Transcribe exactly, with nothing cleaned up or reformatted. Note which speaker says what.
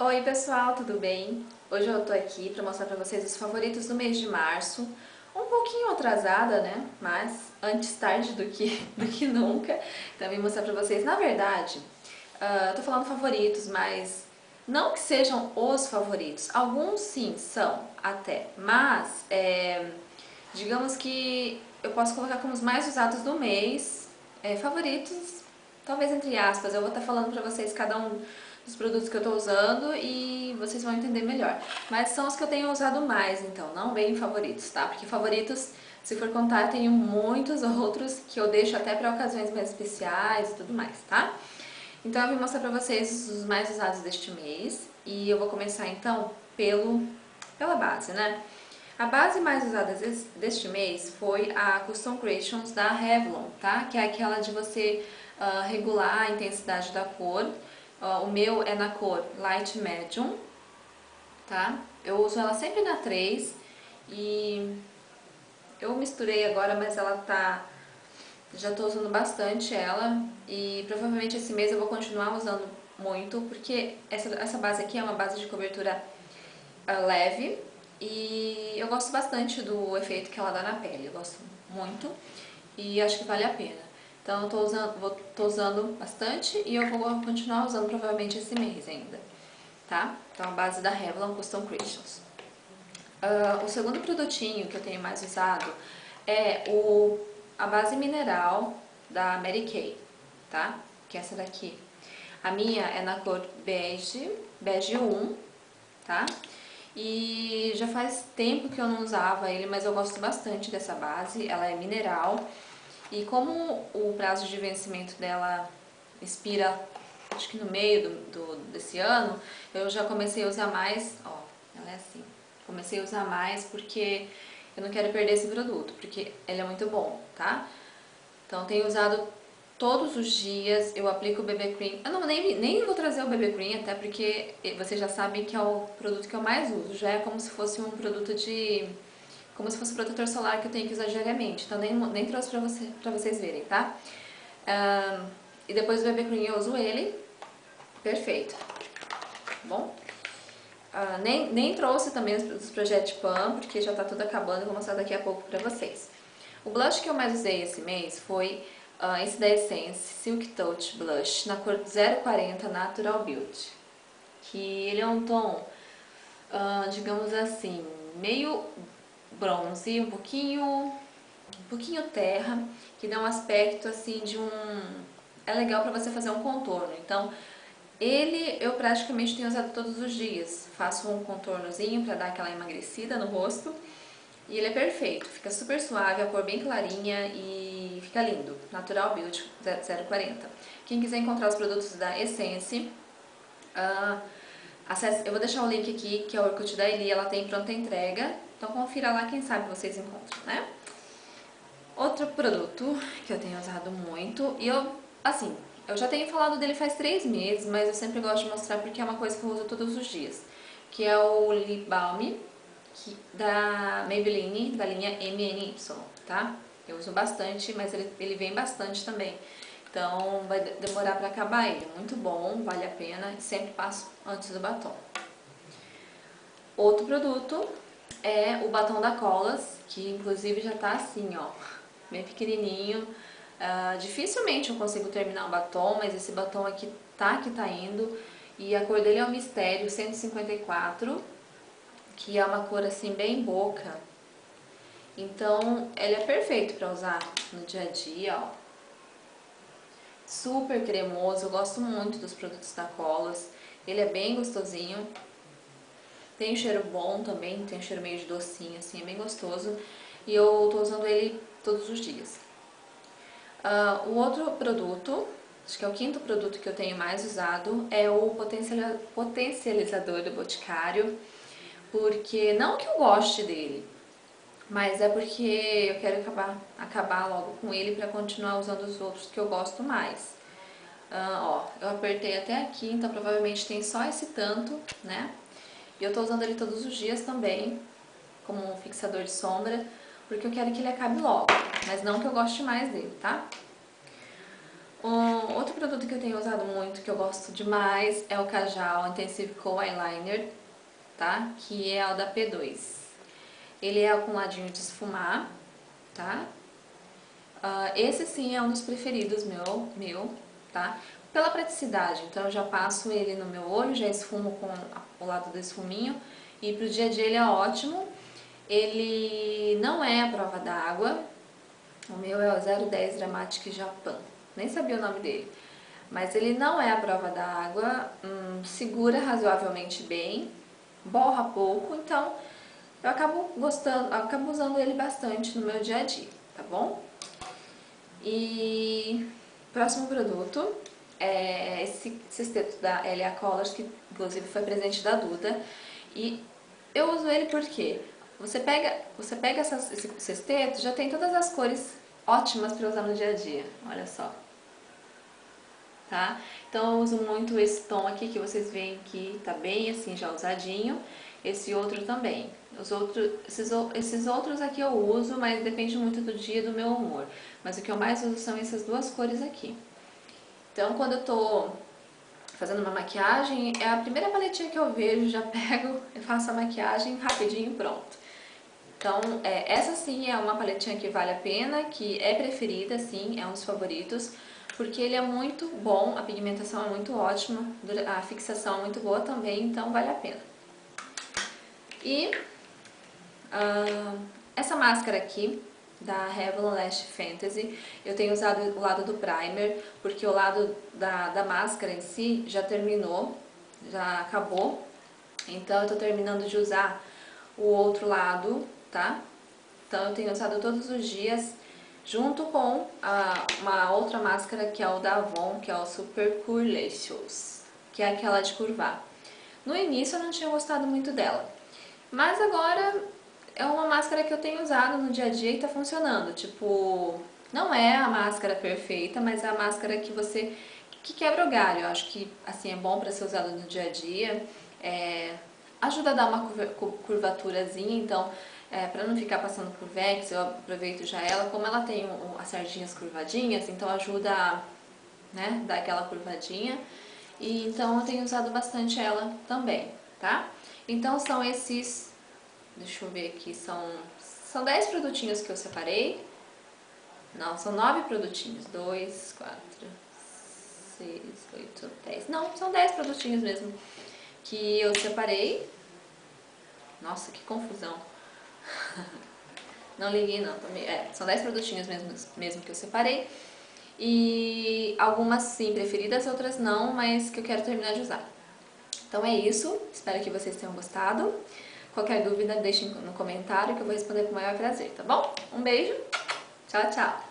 Speaker 1: Oi pessoal, tudo bem? Hoje eu tô aqui para mostrar para vocês os favoritos do mês de março. Um pouquinho atrasada, né? Mas antes tarde do que, do que nunca. Então eu vim mostrar para vocês. Na verdade, uh, eu tô falando favoritos, mas não que sejam os favoritos. Alguns sim são até, mas é, digamos que eu posso colocar como os mais usados do mês, é, favoritos, talvez entre aspas. Eu vou estar falando para vocês cada um dos produtos que eu estou usando e vocês vão entender melhor. Mas são os que eu tenho usado mais, então, não bem favoritos, tá? Porque favoritos, se for contar, eu tenho muitos outros que eu deixo até para ocasiões mais especiais e tudo mais, tá? Então eu vim mostrar pra vocês os mais usados deste mês e eu vou começar então pelo, pela base, né? A base mais usada deste mês foi a Custom Creations da Revlon, tá? Que é aquela de você uh, regular a intensidade da cor. Uh, o meu é na cor Light Medium, tá? Eu uso ela sempre na três e eu misturei agora, mas ela tá... Já tô usando bastante ela e provavelmente esse mês eu vou continuar usando muito, porque essa, essa base aqui é uma base de cobertura uh, leve e eu gosto bastante do efeito que ela dá na pele, eu gosto muito e acho que vale a pena. Então eu tô usando, vou, tô usando bastante e eu vou continuar usando provavelmente esse mês ainda, tá? Então a base da Revlon Custom Creations. Uh, o segundo produtinho que eu tenho mais usado é o, a base mineral da Mary Kay, tá? Que é essa daqui. A minha é na cor bege, bege um, tá? E já faz tempo que eu não usava ele, mas eu gosto bastante dessa base. Ela é mineral e como o prazo de vencimento dela expira, acho que no meio do, do, desse ano, eu já comecei a usar mais, ó, ela é assim. Comecei a usar mais porque eu não quero perder esse produto, porque ele é muito bom, tá? Então eu tenho usado todos os dias, eu aplico o B B Cream. Eu não, nem, nem vou trazer o B B Cream, até porque vocês já sabem que é o produto que eu mais uso. Já é como se fosse um produto de... como se fosse um protetor solar que eu tenho que usar diariamente. Então nem, nem trouxe pra, você, pra vocês verem, tá? Um, e depois do B B Cream eu uso ele. Perfeito. Tá bom? Uh, nem, nem trouxe também os, os Project Pan, porque já tá tudo acabando, eu vou mostrar daqui a pouco pra vocês. O blush que eu mais usei esse mês foi uh, esse da Essence Silk Touch Blush, na cor zero quarenta Natural Beauty. Que ele é um tom, uh, digamos assim, meio bronze, um pouquinho, um pouquinho terra, que dá um aspecto assim de um... é legal pra você fazer um contorno, então... Ele eu praticamente tenho usado todos os dias. Faço um contornozinho para dar aquela emagrecida no rosto. E ele é perfeito, fica super suave, a cor bem clarinha e fica lindo. Natural Beauty zero quarenta. Quem quiser encontrar os produtos da Essence, uh, acesse, eu vou deixar o link aqui, que é o Orkut da Eli, ela tem pronta entrega. Então confira lá, quem sabe vocês encontram, né? Outro produto que eu tenho usado muito, e eu, assim, eu já tenho falado dele faz três meses, mas eu sempre gosto de mostrar porque é uma coisa que eu uso todos os dias. Que é o Lip Balm que, da Maybelline, da linha M N Y, tá? Eu uso bastante, mas ele, ele vem bastante também. Então vai demorar pra acabar ele. Muito bom, vale a pena e sempre passo antes do batom. Outro produto é o batom da Colas, que inclusive já tá assim, ó, bem pequenininho. Uh, dificilmente eu consigo terminar um batom, mas esse batom aqui tá que tá indo. E a cor dele é o Mistério cento e cinquenta e quatro, que é uma cor assim bem boca. Então ele é perfeito pra usar no dia a dia, ó. Super cremoso, eu gosto muito dos produtos da Colas. Ele é bem gostosinho. Tem um cheiro bom também, tem um cheiro meio de docinho, assim, é bem gostoso. E eu tô usando ele todos os dias. Uh, o outro produto, acho que é o quinto produto que eu tenho mais usado, é o potencializador do Boticário. Porque, não que eu goste dele, mas é porque eu quero acabar, acabar logo com ele pra continuar usando os outros que eu gosto mais. Uh, ó, eu apertei até aqui, então provavelmente tem só esse tanto, né? E eu tô usando ele todos os dias também, como um fixador de sombra, porque eu quero que ele acabe logo, mas não que eu goste mais dele, tá? Um outro produto que eu tenho usado muito, que eu gosto demais, é o Kajal Intensive Kohl Eyeliner, tá? Que é o da P dois. Ele é com ladinho de esfumar, tá? Uh, esse sim é um dos preferidos meu, meu, tá? Pela praticidade, então eu já passo ele no meu olho, já esfumo com o lado do esfuminho, e pro dia a dia ele é ótimo. Ele não é a prova d'água, o meu é o zero dez Dramatic Japan, nem sabia o nome dele. Mas ele não é a prova d'água, hum, segura razoavelmente bem, borra pouco, então eu acabo gostando, acabo usando ele bastante no meu dia a dia, tá bom? E próximo produto é esse sexteto da L A Colors, que inclusive foi presente da Duda. E eu uso ele porque você pega, você pega essas, esse sexteto, já tem todas as cores ótimas para usar no dia a dia, olha só. Tá? Então eu uso muito esse tom aqui, que vocês veem que tá bem assim já usadinho. Esse outro também. Os outros, esses, esses outros aqui eu uso, mas depende muito do dia e do meu humor. Mas o que eu mais uso são essas duas cores aqui. Então quando eu tô fazendo uma maquiagem, é a primeira paletinha que eu vejo, já pego, eu faço a maquiagem rapidinho, pronto. Então, é, essa sim é uma paletinha que vale a pena, que é preferida, sim, é um dos favoritos, porque ele é muito bom, a pigmentação é muito ótima, a fixação é muito boa também, então vale a pena. E uh, essa máscara aqui, da Revlon Lash Fantasy, eu tenho usado o lado do primer, porque o lado da, da máscara em si já terminou, já acabou, então eu tô terminando de usar o outro lado, tá? Então eu tenho usado todos os dias, junto com a, uma outra máscara que é o da Avon, que é o Super Curlacious, que é aquela de curvar. No início eu não tinha gostado muito dela, mas agora é uma máscara que eu tenho usado no dia a dia e tá funcionando. Tipo, não é a máscara perfeita, mas é a máscara que você que quebra o galho. Eu acho que assim é bom para ser usado no dia a dia. É, ajuda a dar uma curvaturazinha, então é, para não ficar passando por Vex, eu aproveito já ela, como ela tem o, as sardinhas curvadinhas, então ajuda a, né, dar aquela curvadinha. E então eu tenho usado bastante ela também, tá? Então são esses, deixa eu ver aqui, são, são dez produtinhos que eu separei. Não, são nove produtinhos, dois, quatro, seis, oito, dez, não, são dez produtinhos mesmo que eu separei. Nossa, que confusão. Não liguei não, é, são dez produtinhos mesmo, mesmo que eu separei. E algumas sim preferidas, outras não, mas que eu quero terminar de usar. Então é isso, espero que vocês tenham gostado. Qualquer dúvida deixem no comentário que eu vou responder com o maior prazer, tá bom? Um beijo, tchau, tchau!